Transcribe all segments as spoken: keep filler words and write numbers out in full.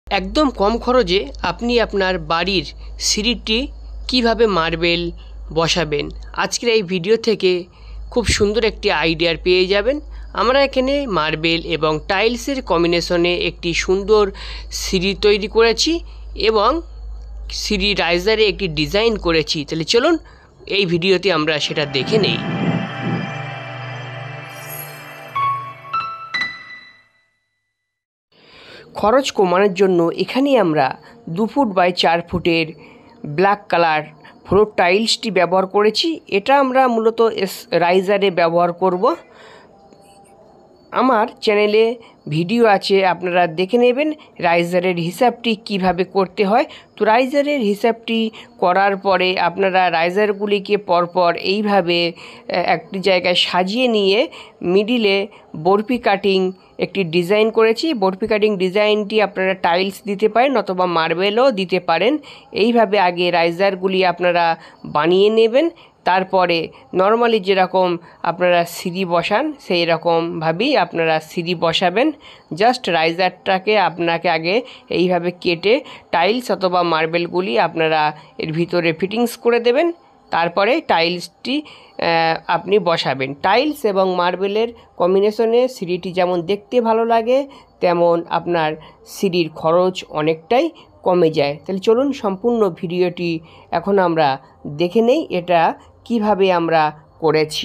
একদম কম খরচে আপনি আপনার বাড়ির সিঁড়িটি কিভাবে মার্বেল বসাবেন আজকের এই ভিডিও থেকে খুব সুন্দর একটি আইডিয়া পেয়ে যাবেন। আমরা এখানে মার্বেল এবং টাইলসের কম্বিনেশনে একটি সুন্দর সিঁড়ি তৈরি করেছি এবং সিঁড়ি রাইজারে একটি ডিজাইন করেছি। তাহলে চলুন এই ভিডিওতে আমরা সেটা দেখে নেই। খরচ কমানোর জন্য এখানে আমরা দু ফুট বাই চার ফুটের ব্ল্যাক কালার ফ্লোর টাইলসটি ব্যবহার করেছি। এটা আমরা মূলত এস রাইজারে ব্যবহার করব। আমার চ্যানেলে ভিডিও আছে, আপনারা দেখে নেবেন রাইজারের হিসাবটি কিভাবে করতে হয়। তো রাইজারের হিসাবটি করার পরে আপনারা রাইজারগুলিকে পরপর এইভাবে একটি জায়গায় সাজিয়ে নিয়ে মিডিলে বরফি কাটিং একটি ডিজাইন করেছি। বরফি কাটিং ডিজাইনটি আপনারা টাইলস দিতে পারেন অথবা মার্বেলও দিতে পারেন। এইভাবে আগে রাইজারগুলি আপনারা বানিয়ে নেবেন, তারপরে নর্মালি যেরকম আপনারা সিঁড়ি বসান সেই রকমভাবেই আপনারা সিঁড়ি বসাবেন। জাস্ট রাইজারটাকে আপনাকে আগে এইভাবে কেটে টাইলস অথবা মার্বেলগুলি আপনারা এর ভিতরে ফিটিংস করে দেবেন, তারপরে টাইলসটি আপনি বসাবেন। টাইলস এবং মার্বেলের কম্বিনেশনে সিঁড়িটি যেমন দেখতে ভালো লাগে তেমন আপনার সিঁড়ির খরচ অনেকটাই কমে যায়। তাহলে চলুন সম্পূর্ণ ভিডিওটি এখন আমরা দেখে নেই এটা কিভাবে আমরা করেছি।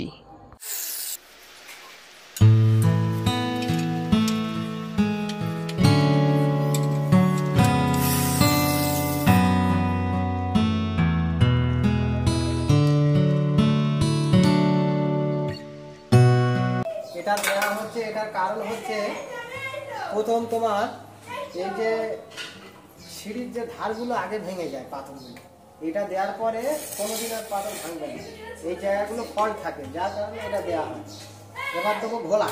এটা দেওয়া হচ্ছে, এটার কারণ হচ্ছে প্রথম তোমার এই যে সিঁড়ির যে ধারগুলো আগে ভেঙে যায় পাথরগুলো, এটা দেওয়ার পরে কোনোদিন আর পাথর ভাঙবে না, এই জায়গাগুলো ফল্ট থাকে, যার কারণে এটা দেওয়া হয়। এবার দেবো ঘোলা।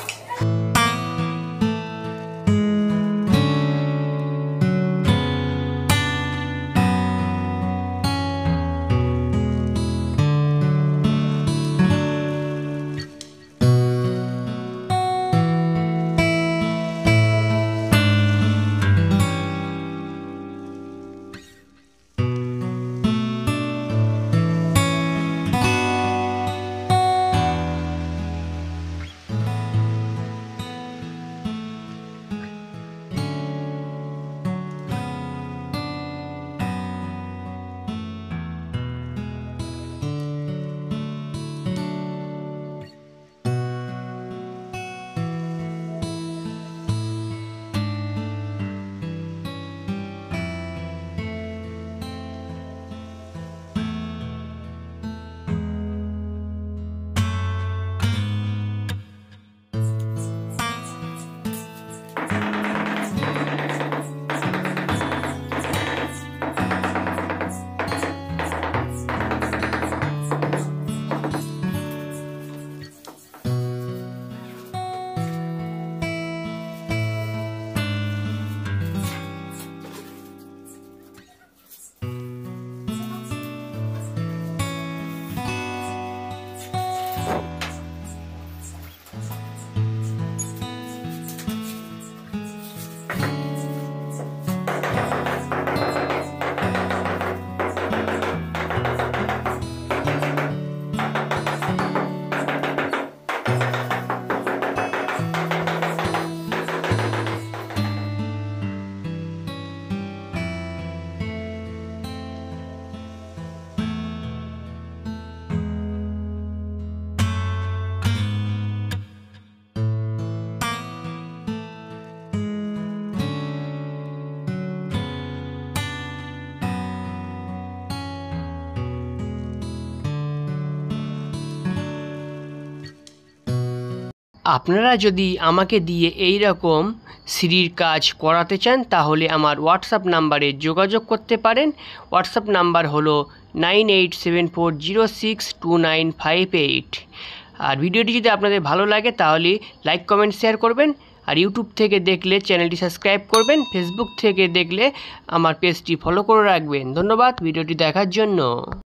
আপনারা যদি আমাকে দিয়ে এই রকম সিঁড়ির কাজ করাতে চান তাহলে আমার হোয়াটসঅ্যাপ নাম্বারে যোগাযোগ করতে পারেন। হোয়াটসঅ্যাপ নাম্বার হলো nine eight seven four zero six two nine five eight. আর ভিডিওটি যদি আপনাদের ভালো লাগে তাহলে লাইক কমেন্ট শেয়ার করবেন। আর ইউটিউব থেকে দেখলে চ্যানেলটি সাবস্ক্রাইব করবেন, ফেসবুক থেকে দেখলে আমার পেজটি ফলো করে রাখবেন। ধন্যবাদ ভিডিওটি দেখার জন্য।